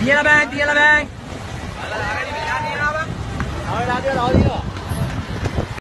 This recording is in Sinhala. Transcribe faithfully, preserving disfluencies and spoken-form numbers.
තියලා බෑන් තියලා බෑන්. අර ලාගෙන මෙහා තියනවා බං. ආව ලාදිය ලාදිය